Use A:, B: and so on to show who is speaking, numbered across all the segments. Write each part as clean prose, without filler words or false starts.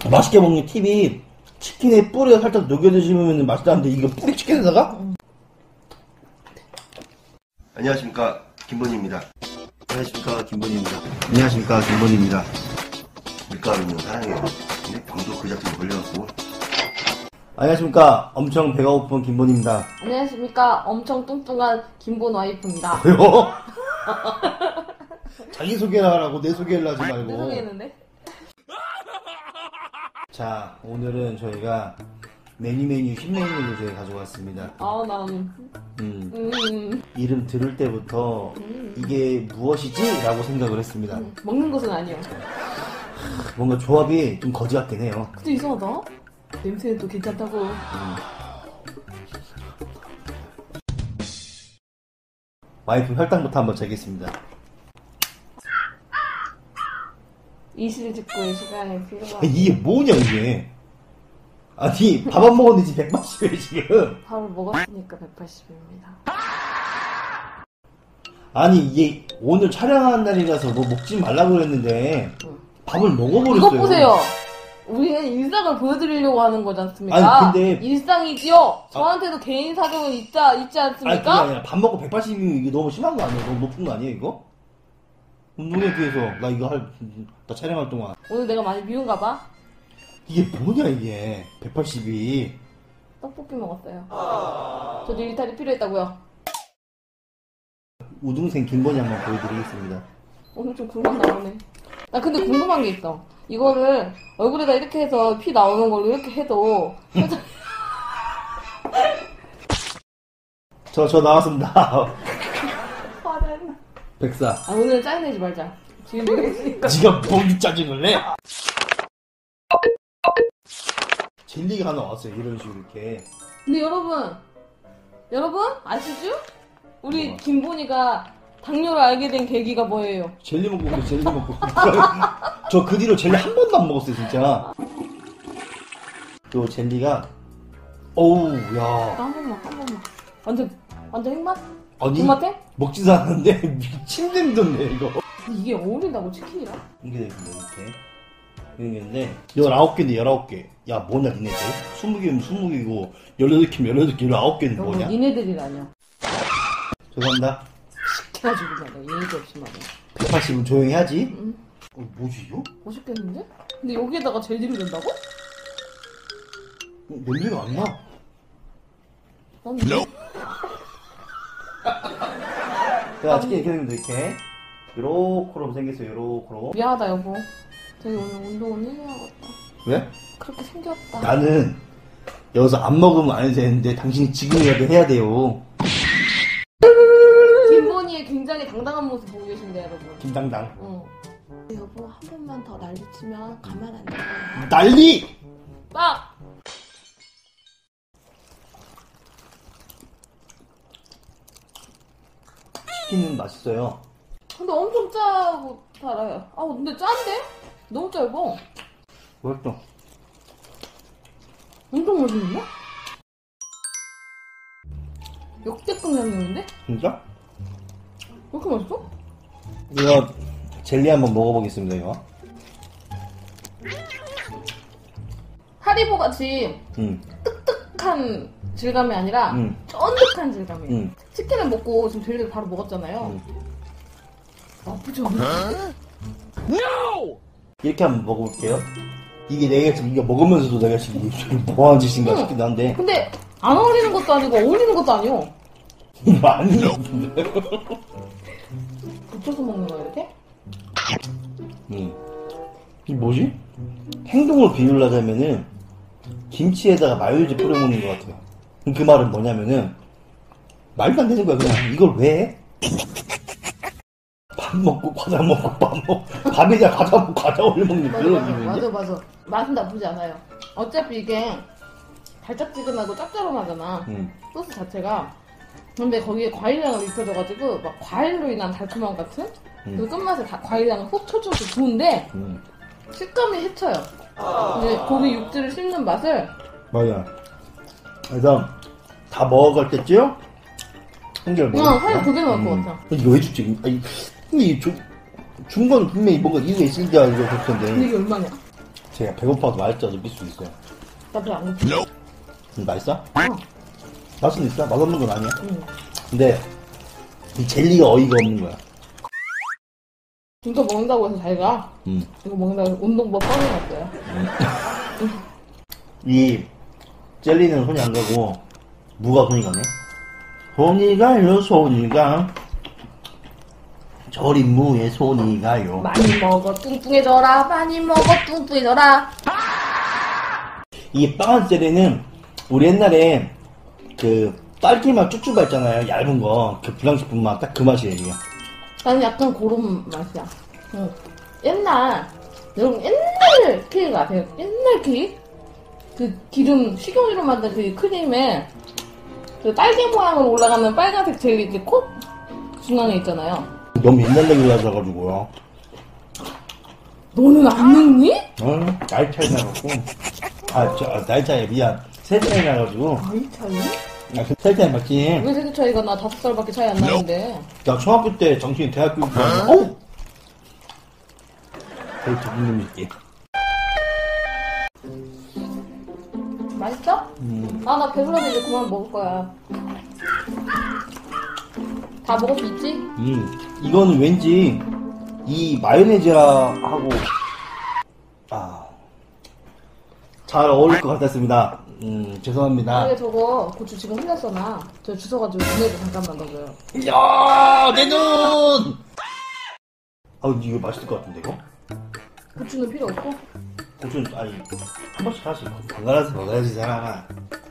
A: 맛있게 먹는 팁이 치킨에 뿌리가 살짝 녹여 드시면 맛있다는데 이거 뿌리 치킨에다가?
B: 안녕하십니까, 김본희입니다.
A: 안녕하십니까, 김본희입니다. 안녕하십니까, 김본희입니다.
B: 밀가루는 사랑해요. 근데 방도 그 작품 걸려갖고.
A: 안녕하십니까, 엄청 배가 고픈 김본희입니다.
C: 안녕하십니까, 엄청 뚱뚱한 김본 와이프입니다.
A: 왜요? 자기소개를 하라고 내 소개를 하지 말고.
C: 내 소개했는데?
A: 자, 오늘은 저희가 메뉴 신메뉴를 저희가 가지고 왔습니다. 이름 들을 때부터 이게 무엇이지? 라고 생각을 했습니다.
C: 먹는 것은 아니요.
A: 뭔가 조합이 좀 거지 같긴 해요.
C: 근데 이상하다. 냄새는 또 괜찮다고.
A: 와이프 혈당부터 한번 재겠습니다.
C: 이실직고의 시간에 필요한.
A: 이게 뭐냐 이게. 아니 밥 안 먹었는데 지금 180에 지금.
C: 밥을 먹었으니까 180입니다.
A: 아니 이게 오늘 촬영하는 날이라서 뭐 먹지 말라고 그랬는데 밥을 먹어버렸어요.
C: 이것 보세요. 우리는 일상을 보여드리려고 하는 거지 않습니까?
A: 아니 근데
C: 일상이지요. 저한테도 개인 사정은 있지 않습니까?
A: 아니 그게 아니라 밥 먹고 180이면 이게 너무 심한 거 아니에요? 너무 높은 거 아니에요 이거? 운동에 비해서 나 이거 나 촬영할 동안
C: 오늘 내가 많이 미운가 봐.
A: 이게 뭐냐 이게 180이.
C: 떡볶이 먹었어요. 저도 일탈이 필요했다고요.
A: 우등생 김본희 한번 보여드리겠습니다.
C: 오늘 좀 굴만 나오네. 나 근데 궁금한 게 있어. 이거를 얼굴에다 이렇게 해서 피 나오는 걸로 이렇게 해도
A: 저 나왔습니다.
C: 화를.
A: 백사.
C: 아 오늘은 짜증내지 말자. 지금 내가 있으니까.
A: 지가 뭔 짜증을 내? 젤리가 하나 왔어요 이런 식으로 이렇게.
C: 근데 여러분 아시죠? 우리
A: 뭐?
C: 김본희가 당뇨를 알게 된 계기가 뭐예요?
A: 젤리 먹고 그래 젤리 먹고. 저 그 뒤로 젤리 한 번도 안 먹었어요 진짜. 요 젤리가 어우 야.
C: 한 번만. 완전 핵맛?
A: 아니
C: 존맛해?
A: 먹지도 않았는데 미친 듯던데 이거.
C: 근데 이게 어울린다고 치킨이랑?
A: 이게 되겠네 이렇게. 이게 19개인데 19개. 야 뭐냐 니네들? 20개면 20개고 18개면 18개 19개는 뭐냐?
C: 니네들이라뇨.
A: 죄송합니다.
C: 해가지고 말이야. 예의도 없이 말이야.
A: 180은 조용히 하지?
C: 응.
A: 뭐지 이거?
C: 멋있겠는데? 근데 여기에다가 젤리를 넣는다고?
A: 냄새가 안 나.
C: 난
A: 자 치킨 이렇게 되면 이렇게 요렇게로 생겼어요. 요렇게로.
C: 미안하다 여보. 저희 오늘 운동은 해야겠다.
A: 왜?
C: 그렇게 생겼다.
A: 나는 여기서 안 먹으면 안 해도 되는데 당신이 지금이라도 해야 돼요.
C: 김본희의 굉장히 당당한 모습 보고 계신데 여러분.
A: 김당당.
C: 응. 여보 한 번만 더 난리치면 가만 안 둬요.
A: 난리!
C: 빡!
A: 치킨은 맛있어요.
C: 근데 엄청 짜고 달아요. 아 근데 짠데? 너무 짧어.
A: 맛있어.
C: 엄청 맛있는데? 역대급 양념인데?
A: 진짜?
C: 왜 이렇게 맛있어?
A: 이거 젤리 한번 먹어보겠습니다 이거.
C: 하리보 같이 한 질감이 아니라 쫀득한 질감이에요. 치킨을 먹고 지금 젤리를 바로 먹었잖아요. 나쁘지 않아?
A: 이렇게 한번 먹어볼게요. 이게 내가 지금 이거 먹으면서도 내가 지금 뭐하는 짓인가 싶기도 한데.
C: 근데 안 어울리는 것도 아니고 어울리는 것도 아니오.
A: 많이
C: 붙여서 먹는 거야 이렇게?
A: 이게 뭐지? 행동을 비유하자면은 김치에다가 마요네즈 뿌려 먹는 것 같아요. 그 말은 뭐냐면은 말도 안 되는 거야 그냥. 이걸 왜 해? 밥 먹고 과자 먹고 밥에다 과자 먹고 과자 올려 먹는 그런 기분이지.
C: 맞아. 맛은 나쁘지 않아요. 어차피 이게 달짝지근하고 짭짤하잖아. 소스 자체가. 근데 거기에 과일향을 입혀져가지고 막 과일로 인한 달콤함 같은 그 끝맛에 과일향을 훅 쳐줘서 좋은데 식감이 해쳐요. 근데 고기 육질을 씹는 맛을.
A: 맞아. 그래서 다 먹어갈 때쯤 한 개를 먹어.
C: 그냥 살이 두개 넣을 것 같아.
A: 이거 왜 죽지? 아니, 근데 이 중간 분명히 뭔가 이유가 있으니까 이거 줄 텐데.
C: 근데 이게 얼마냐?
A: 제가 배고파서 맛있어 느낄 수 있어요.
C: 나 배 안 고파.
A: 맛있어?
C: 어.
A: 맛은 있어? 맛없는 건 아니야.
C: 응.
A: 근데 이 젤리가 어이가 없는 거야.
C: 이거 먹는다고 해서 자기가
A: 음.
C: 이거 먹는다고 해서 운동법 뻔해놨어요.
A: 이 젤리는 손이 안 가고 무가 손이 가네. 손이 가요 손이 가. 절인 무에 손이 가요.
C: 많이 먹어 뚱뚱해져라. 많이 먹어 뚱뚱해져라.
A: 이 빵한 젤리는 우리 옛날에 그 딸기맛 쭉쭉 밟잖아요. 얇은 거. 그 불량식품 맛 딱 그 맛이에요 이게.
C: 나는 약간 그런 맛이야. 응. 여러분 옛날 케이크 아세요? 옛날 케이크? 그 기름, 식용유로 만든 그 크림에 그 딸기 모양으로 올라가는 빨간색 젤리 이렇게 콧 중앙에 있잖아요.
A: 너무 옛날 얘기를 하셔가지고요.
C: 너는 안 먹니?
A: 나이 차이 나갖고. 나이 차이 미안. 세 차이 나가지고.
C: 나이 차이?
A: 세 차이 맞지?
C: 왜 세대 차이가 나 5살밖에 차이 안 나는데.
A: 나 중학교 때 정신이 대학교 입고 어우! 되게 좋은 놈이지.
C: 맛있어? 아, 나 배불러서 이제 그만 먹을 거야. 다 먹을 수 있지?
A: 이거는 왠지 이 마요네즈하고 잘 어울릴 것 같았습니다. 죄송합니다.
C: 왜 저거 고추 지금 흘렸어 나. 저 주워가지고 눈에도 잠깐만 넣어줘요.
A: 야, 내 눈! 이거 맛있을 것 같은데, 이거?
C: 고추는 필요 없고?
A: 고추는, 한 번씩 하나씩 번갈아서 먹어야지, 사람아.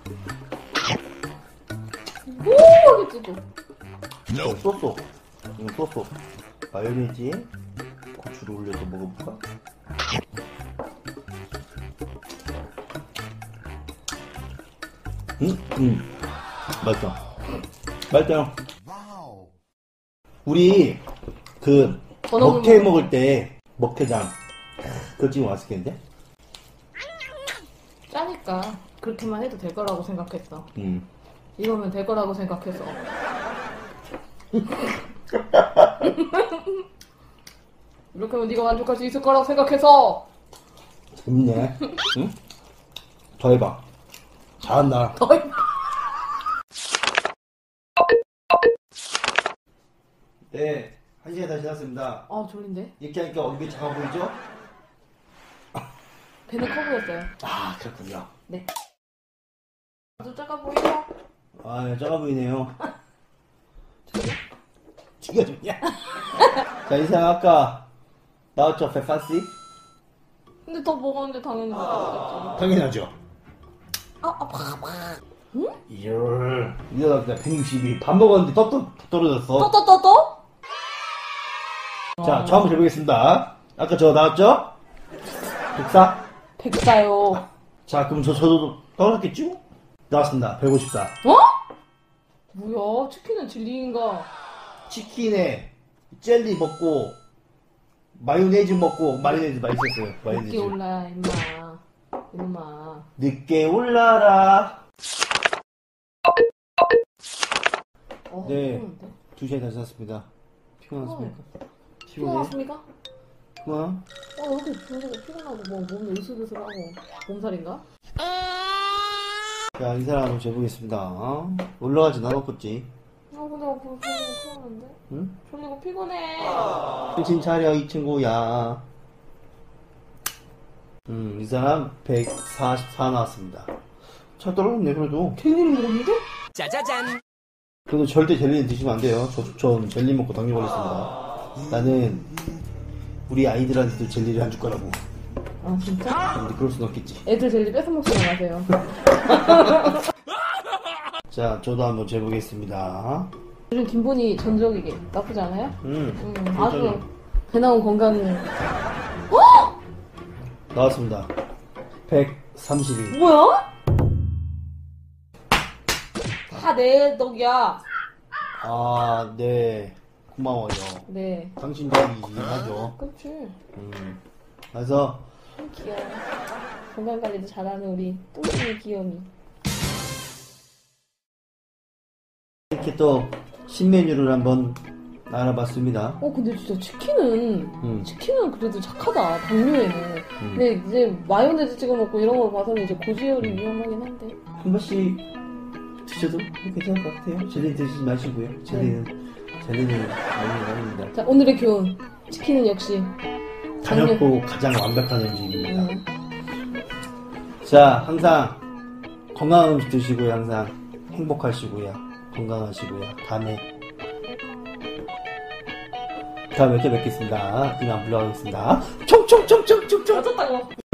C: 오, 여기 찌고.
A: 소스. 이거 소스. 마요네즈에 고추를 올려서 먹어볼까? 맛있어. 맛있어요. 우리, 먹태 먹을 때, 먹태장. 그거 지금 왔을 텐데?
C: 짜니까 그렇게만 해도 될 거라고 생각했어. 이거면 될 거라고 생각해서. 이렇게 하면 네가 만족할 수 있을 거라고 생각해서.
A: 재밌네. 응? 더 해봐. 잘한다.
C: 더 해봐.
A: 네, 1시간 다 지났습니다.
C: 아, 졸린데?
A: 이렇게 하니까 얼굴이 작아 보이죠?
C: 배는 커 보였어요.
A: 그렇군요.
C: 네. 아주 작아 보이죠?
A: 네, 작아 보이네요. 지가 좋냐? 자, 이 사람 아까 나왔죠? 140?
C: 근데 더 먹었는데 당연히 먹었겠지.
A: 당연하죠.
C: 아파. 응?
A: 이러다 162. 밥 먹었는데 또 떨어졌어.
C: 또?
A: 자, 처음 해보겠습니다. 아까 저 나왔죠? 104?
C: 104요.
A: 자, 그럼 저도 떨어졌겠죠? 나왔습니다. 154.
C: 어? 뭐야? 치킨은 진리인가?
A: 치킨에 젤리 먹고 마요네즈 먹고 마요네즈 맛있었어요. 마요네즈.
C: 늦게 올라, 임마. 이놈아.
A: 늦게 올라라. 네.
C: 피곤한데?
A: 2시에 다시 왔습니다. 피곤하십니까?
C: 피곤하십니까?
A: 피곤하?
C: 이렇게 피곤하고 몸이 으슬으슬하고 몸살인가?
A: 자, 인사를 한번 해보겠습니다. 올라가진 않았겠지?
C: 근데 졸리고 피곤한데?
A: 응?
C: 졸리고 피곤해.
A: 정신 차려, 이 친구야. 이 사람 144 나왔습니다. 잘 떨어졌네, 그래도.
C: 젤리를 먹었는데?
D: 짜자잔.
A: 그래도 절대 젤리는 드시면 안 돼요. 전 젤리 먹고 당뇨 걸렸습니다. 나는 우리 아이들한테도 젤리를 안 줄 거라고.
C: 아, 진짜?
A: 근데 그럴 순 없겠지.
C: 애들 젤리 뺏어 먹지 마세요.
A: 자, 저도 한번 재보겠습니다.
C: 요즘 김본이 전적이게 나쁘지 않아요? 아주
A: 괜찮아요.
C: 배 나온 건강.
A: 나왔습니다. 132.
C: 뭐야? 다 내 덕이야.
A: 네. 고마워요.
C: 네.
A: 당신 덕이긴 하죠.
C: 그렇지.
A: 그래서,
C: 귀여워. 건강 관리도 잘하는 우리 뚱뚱이 귀요미.
A: 이렇게 또, 신메뉴를 한번 알아봤습니다.
C: 근데 진짜 치킨은 그래도 착하다, 당뇨에는.
A: 음.
C: 근데 이제 마요네즈 찍어 먹고 이런 걸 봐서는 이제 고지혈이 위험하긴 한데.
A: 한 번씩 드셔도 괜찮을 것 같아요. 젤리 드시지 마시고요. 젤리는 아닙니다.
C: 자, 오늘의 교훈. 치킨은 역시.
A: 가볍고 가장 완벽한 음식입니다.
C: 음.
A: 자, 항상 건강한 음식 드시고요. 항상 행복하시고요. 건강하시고요. 다음에 또 뵙겠습니다. 이만 물러가겠습니다. 총총총총총총.
C: 맞았다고.